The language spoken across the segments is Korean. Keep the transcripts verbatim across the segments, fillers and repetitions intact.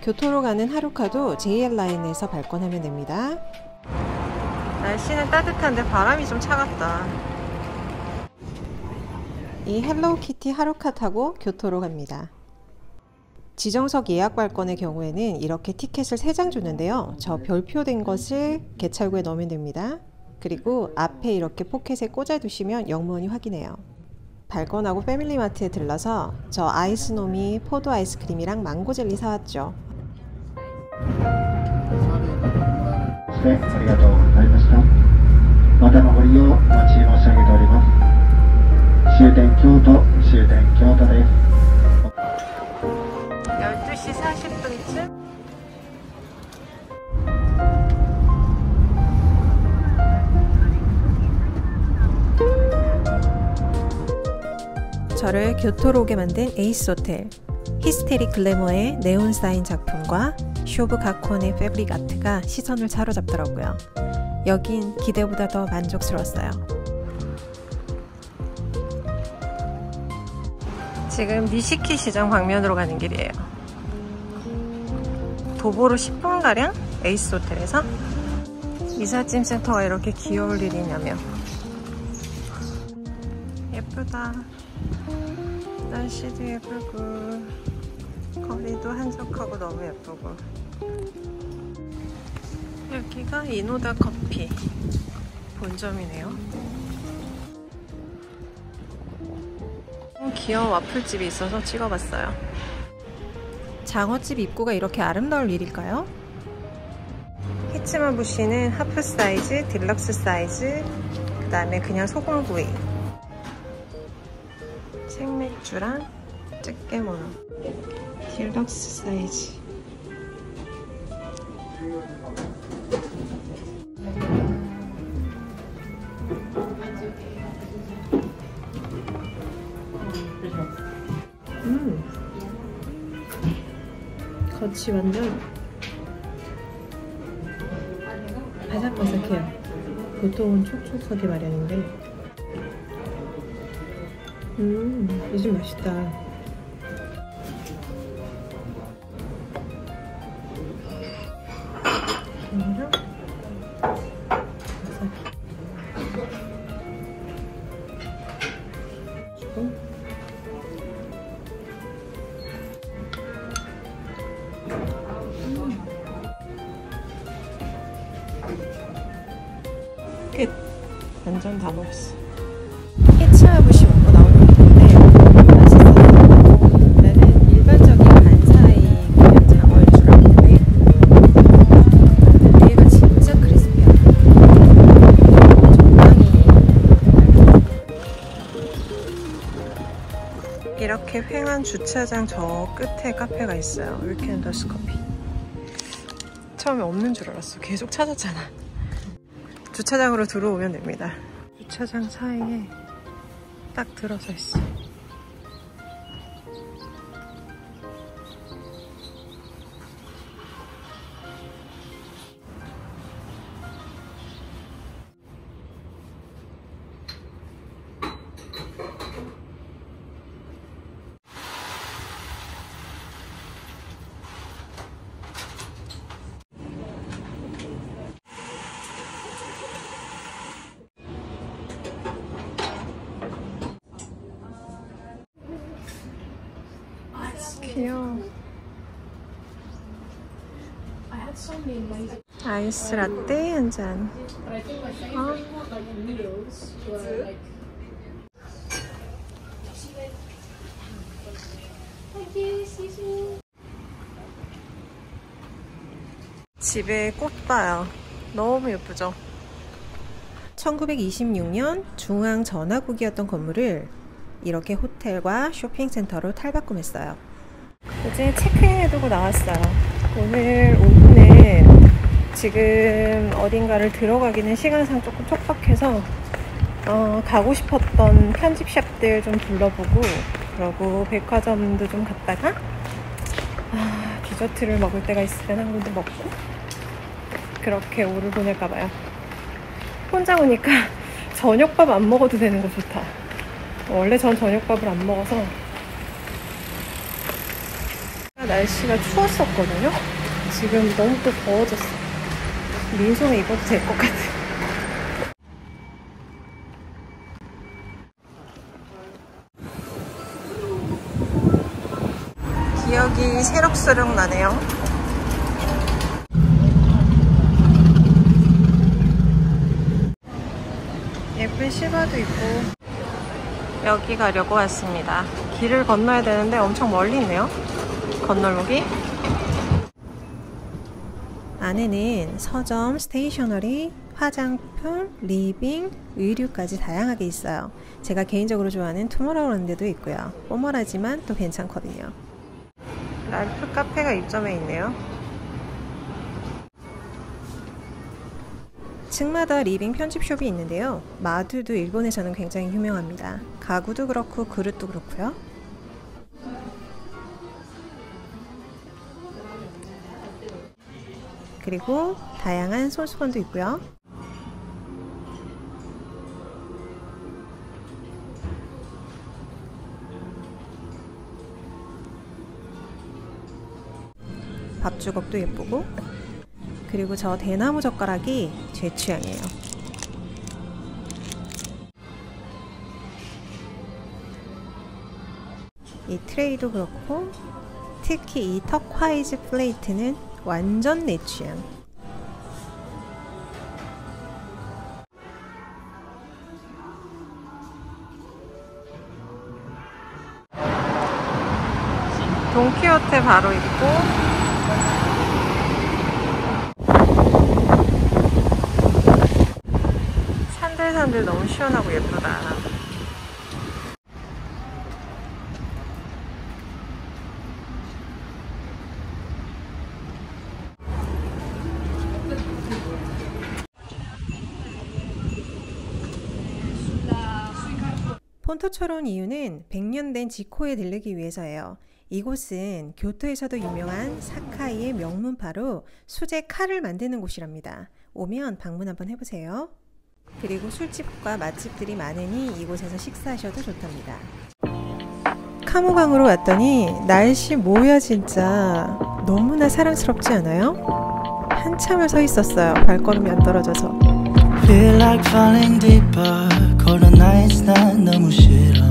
교토로 가는 하루카도 제이알 라인에서 발권하면 됩니다. 날씨는 따뜻한데 바람이 좀 차갑다. 이 헬로우키티 하루카 타고 교토로 갑니다. 지정석 예약 발권의 경우에는 이렇게 티켓을 세 장 주는데요. 저 별표된 것을 개찰구에 넣으면 됩니다. 그리고 앞에 이렇게 포켓에 꽂아 두시면 영무원이 확인해요. 발권하고 패밀리마트에 들러서 저 아이스노미 포도 아이스크림이랑 망고 젤리 사왔죠. 네, 감사합니다. またのご利用お待ち申し上げております。終点京都、終点京都です。 열두 시 사십 분쯤 저를 교토로 오게 만든 에이스 호텔. 히스테릭 글래머의 네온 사인 작품과 쇼브 가콘의 패브릭 아트가 시선을 사로잡더라고요. 여긴 기대보다 더 만족스러웠어요. 지금 니시키 시장 방면으로 가는 길이에요. 도보로 십 분가량 에이스 호텔에서. 이삿짐 센터가 이렇게 귀여울 일이 있냐며. 예쁘다. 날씨도 예쁘고 거리도 한적하고 너무 예쁘고. 여기가 이노다 커피 본점이네요. 귀여운 와플집이 있어서 찍어봤어요. 장어집 입구가 이렇게 아름다울 일일까요? 히츠마부시는 하프 사이즈, 딜럭스 사이즈, 그 다음에 그냥 소금구이, 생맥주랑 찌개모노. 딜럭스 사이즈. 음, 겉이 완전 바삭바삭해요. 보통은 촉촉하게 마련인데, 음, 요즘 맛있다. 이거랑 바삭. 주고. 끝! 완전 다 먹었어. 히츠마부시 먹고 나오는 건데 맛있어요. 나는 일반적인 반사이 그냥 장어일 줄 알았는데 얘가 진짜 크리스피하다. 적당히. 이렇게 횡한 주차장 저 끝에 카페가 있어요. 울켄더스 커피. 처음에 없는 줄 알았어. 계속 찾았잖아. 주차장으로 들어오면 됩니다. 주차장 사이에 딱 들어서 있어. 귀여워. 아이스 라떼 한 잔. 어? 집에 꽃 봐요. 너무 예쁘죠? 천구백이십육 년 중앙 전화국이었던 건물을 이렇게 호텔과 쇼핑센터로 탈바꿈했어요. 이제 체크인해두고 나왔어요. 오늘 오후는 지금 어딘가를 들어가기는 시간상 조금 촉박해서 어, 가고 싶었던 편집샵들 좀 둘러보고, 그러고 백화점도 좀 갔다가 아, 디저트를 먹을 때가 있으면 한 군데 먹고 그렇게 오후를 보낼까봐요. 혼자 오니까 저녁밥 안 먹어도 되는 거 좋다. 원래 전 저녁밥을 안 먹어서 날씨가 추웠었거든요. 지금 너무 또 더워졌어. 민소매 입어도 될 것 같아. 기억이 새록새록 나네요. 예쁜 실바도 있고. 여기 가려고 왔습니다. 길을 건너야 되는데 엄청 멀리 있네요. 건널목이. 안에는 서점, 스테이셔너리, 화장품, 리빙, 의류까지 다양하게 있어요. 제가 개인적으로 좋아하는 투모로우랜드도 있고요. 뽀멀하지만 또 괜찮거든요. 랄프 카페가 입점해 있네요. 층마다 리빙 편집숍이 있는데요. 마두도 일본에서는 굉장히 유명합니다. 가구도 그렇고 그릇도 그렇고요. 그리고 다양한 손수건도 있고요. 밥주걱도 예쁘고, 그리고 저 대나무 젓가락이 제 취향이에요. 이 트레이도 그렇고, 특히 이 터콰이즈 플레이트는 완전 내 취향. 돈키호테 바로 있고, 산들산들 너무 시원하고 예쁘다. 폰토초로 온 이유는 백 년 된 지코에 들르기 위해서예요. 이곳은 교토에서도 유명한 사카이의 명문파로 수제 칼을 만드는 곳이랍니다. 오면 방문 한번 해보세요. 그리고 술집과 맛집들이 많으니 이곳에서 식사하셔도 좋답니다. 카모강으로 왔더니 날씨 뭐야 진짜. 너무나 사랑스럽지 않아요? 한참을 서 있었어요. 발걸음이 안 떨어져서. Feel like falling deeper. Cold nights 난 너무 싫어.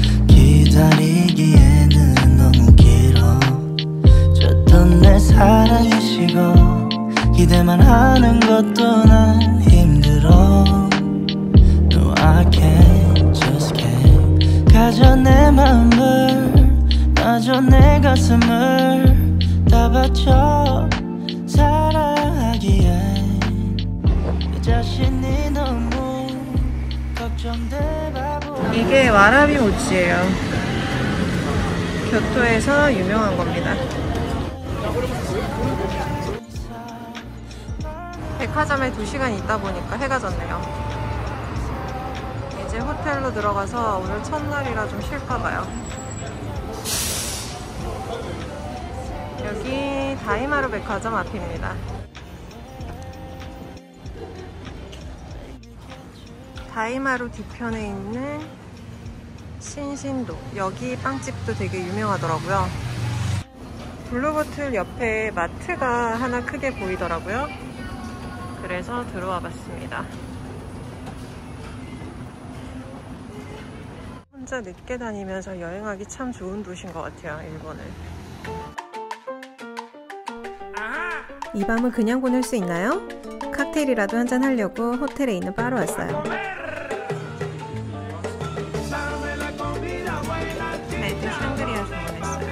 기다리기에는 너무 길어. 줬던 내 사랑이 식어. 기대만 하는 것도 난 힘들어. No I can't, just can't. 가져 내 마음을, 마저 내 가슴을 다 바쳐 사랑하기에. 자신이 너무 걱정돼 바보. 이게 와라비 모찌예요. 교토에서 유명한 겁니다. 백화점에 두 시간 있다 보니까 해가 졌네요. 이제 호텔로 들어가서 오늘 첫날이라 좀 쉴까봐요. 여기 다이마루 백화점 앞입니다. 다이마루 뒤편에 있는 신신도, 여기 빵집도 되게 유명하더라고요. 블루보틀 옆에 마트가 하나 크게 보이더라고요. 그래서 들어와 봤습니다. 혼자 늦게 다니면서 여행하기 참 좋은 도시인 것 같아요, 일본은. 이 밤을 그냥 보낼 수 있나요? 칵테일이라도 한잔 하려고 호텔에 있는 바로 왔어요. 레드 샹그리아 주문했어요.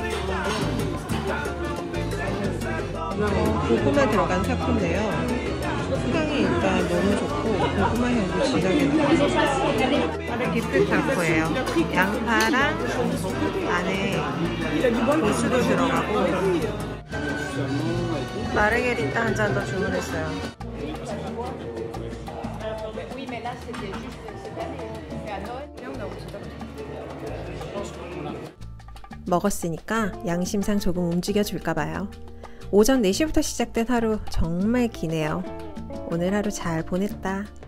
어, 고구마 들어간 사쿠인데요. 향이 일단 너무 좋고 고구마 향도 진하게 나요. 비프 타코예요. 양파랑 안에 고수도 들어가고 마르게리따 한 잔 더 주문했어요. 먹었으니까 양심상 조금 움직여 줄까봐요. 오전 네 시부터 시작된 하루 정말 기네요. 오늘 하루 잘 보냈다.